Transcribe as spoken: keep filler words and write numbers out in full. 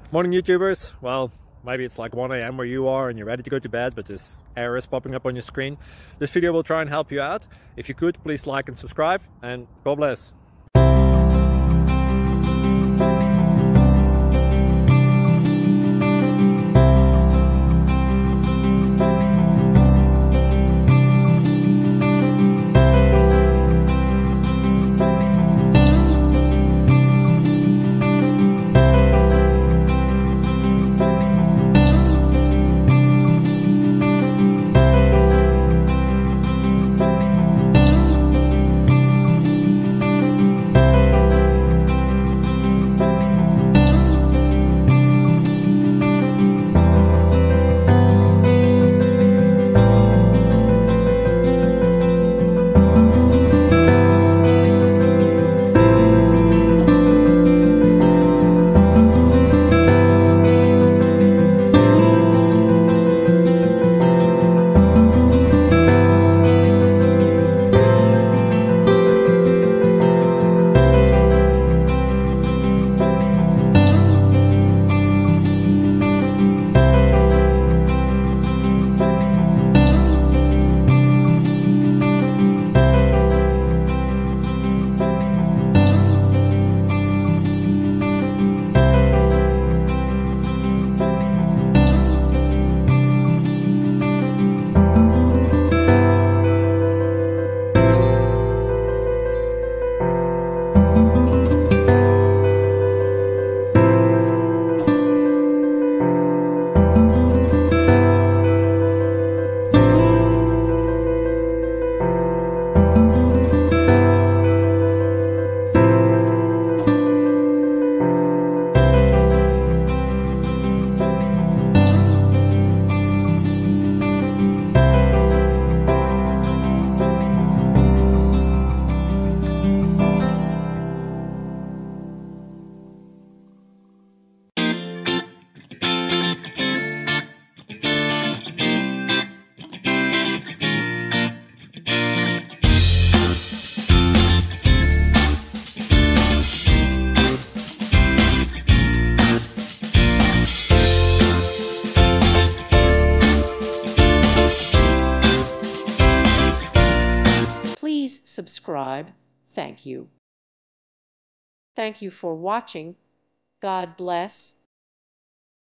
Morning YouTubers. Well, maybe it's like one A M where you are and you're ready to go to bed, but this error is popping up on your screen. This video will try and help you out. If you could, please like and subscribe, and God bless. Please subscribe. Thank you. Thank you for watching. God bless.